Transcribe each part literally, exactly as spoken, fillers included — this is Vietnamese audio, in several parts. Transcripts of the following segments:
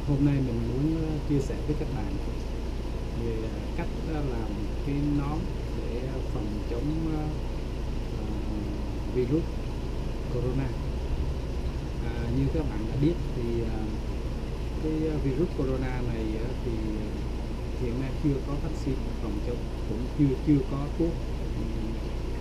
Hôm nay mình muốn chia sẻ với các bạn về cách làm cái nón để phòng chống uh, virus corona. À, như các bạn đã biết thì uh, cái virus corona này uh, thì hiện nay chưa có vaccine phòng chống, cũng chưa chưa có thuốc uh,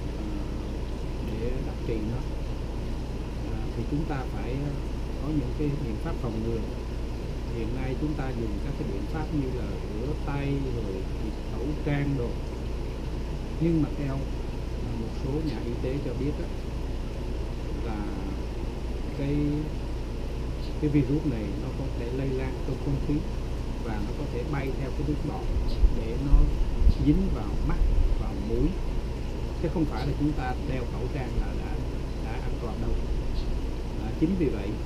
để đặc trị nó. À, thì chúng ta phải có những cái biện pháp phòng ngừa. Hiện nay chúng ta dùng các cái biện pháp như là rửa tay rồi khẩu trang đồ, nhưng mà theo một số nhà y tế cho biết đó, là cái cái virus này nó có thể lây lan trong không khí và nó có thể bay theo cái nước bọt để nó dính vào mắt, vào mũi, chứ không phải là chúng ta đeo khẩu trang là đã đã an toàn đâu. À, chính vì vậy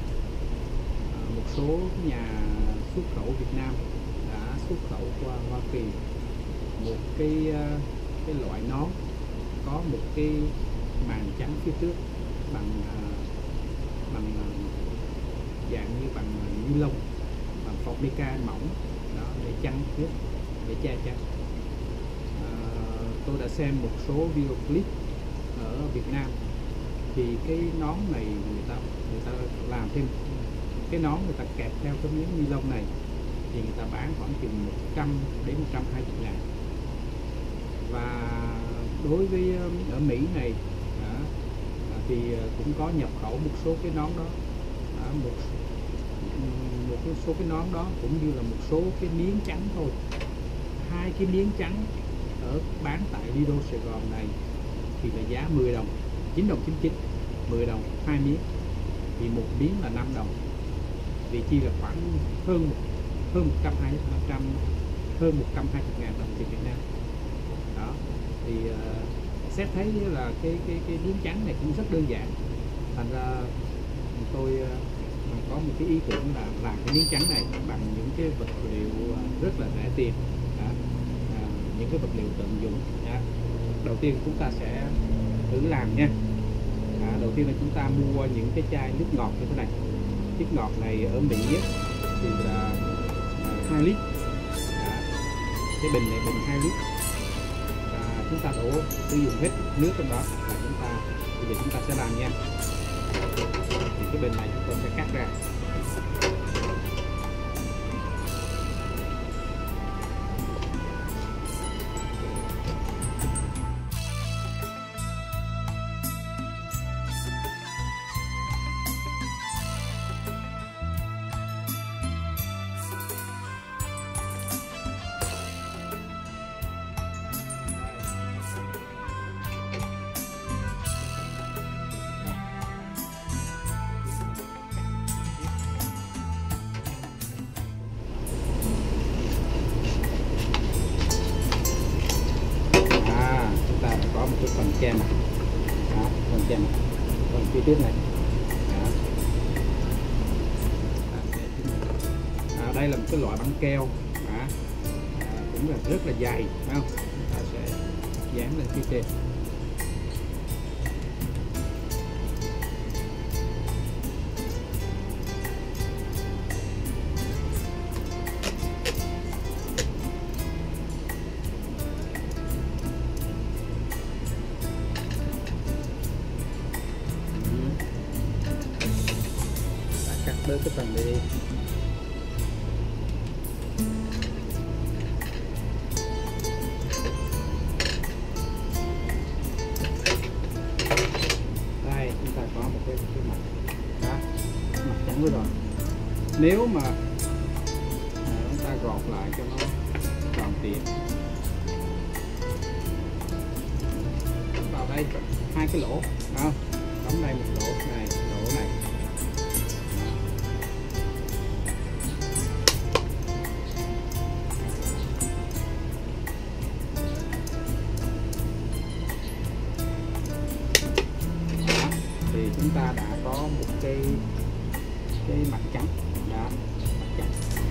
một số nhà xuất khẩu Việt Nam đã xuất khẩu qua Hoa Kỳ một cái cái loại nón có một cái màng trắng phía trước bằng bằng dạng như bằng ni lông, bằng Formica mỏng đó, để chắn nước, để che chắn. À, tôi đã xem một số video clip ở Việt Nam thì cái nón này người ta người ta làm thêm cái nón, người ta kẹp theo cái miếng ni lông này thì người ta bán khoảng chừng một trăm đến một trăm hai mươi ngàn. Và đối với ở Mỹ này à, thì cũng có nhập khẩu một số cái nón đó, à, một một cái số cái nón đó cũng như là một số cái miếng trắng thôi. Hai cái miếng trắng ở bán tại Lido Sài Gòn này thì là giá mười đồng, chín đồng chín mươi chín, mười đồng hai miếng, thì một miếng là năm đồng, vì chi là khoảng hơn hơn một trăm hai mươi trăm hơn một trăm hai mươi ngàn đồng tiền Việt Nam. Đó thì uh, xét thấy là cái cái cái miếng trắng này cũng rất đơn giản, thành ra tôi uh, có một cái ý tưởng là làm cái miếng trắng này bằng những cái vật liệu rất là rẻ tiền, à, à, những cái vật liệu tận dụng. À, đầu tiên chúng ta sẽ thử làm nha. À, đầu tiên là chúng ta mua những cái chai nước ngọt như thế này. Nước ngọt này ở Mỹ thì là hai lít. Đó. Cái bình này bình hai lít. Và chúng ta đổ sử dụng hết nước trong đó và chúng ta bây giờ chúng ta sẽ làm nha. Thì cái bình này chúng tôi sẽ cắt ra. Có một cái phần che mặt, đó, phần che mặt, phần phía trước này. Đó. À, đây là một cái loại băng keo, đó. À, cũng là rất là dày, phải không? Ta sẽ dán lên phía trên. Bớt cái phần này đi. Đây chúng ta có một cái, cái mặt đó, mặt trắng rồi. Nếu mà à, chúng ta gọt lại cho nó tròn tiện, vào đây hai cái lỗ, đó, đóng đây một lỗ này, lỗ này. Thì chúng ta đã có một cái cái mặt trắng đó, mặt trắng.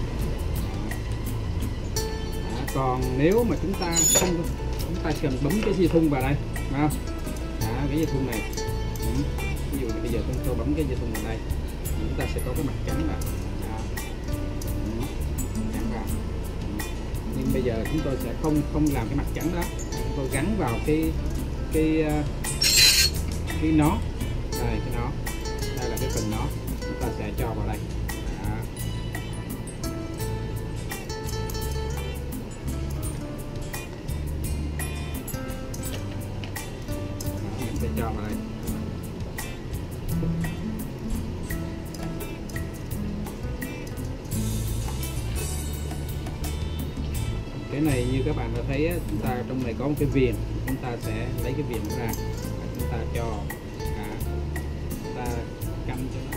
Đó. Còn nếu mà chúng ta không, chúng ta cần bấm cái dây thun vào đây, phải không? Đó, cái dây thun này. Ừ. Ví dụ bây giờ tôi, tôi bấm cái dây thun vào đây, chúng ta sẽ có cái mặt trắng này. Đó. Nhưng bây giờ chúng tôi sẽ không không làm cái mặt trắng đó, chúng tôi gắn vào cái cái cái nón đây, cái nón đây là cái phần nón, chúng ta sẽ cho vào đây. Đó. Đó, mình sẽ cho vào đây. Cái này như các bạn đã thấy, chúng ta trong này có một cái viền, chúng ta sẽ lấy cái viền ra, chúng ta cho à, chúng ta cắm cho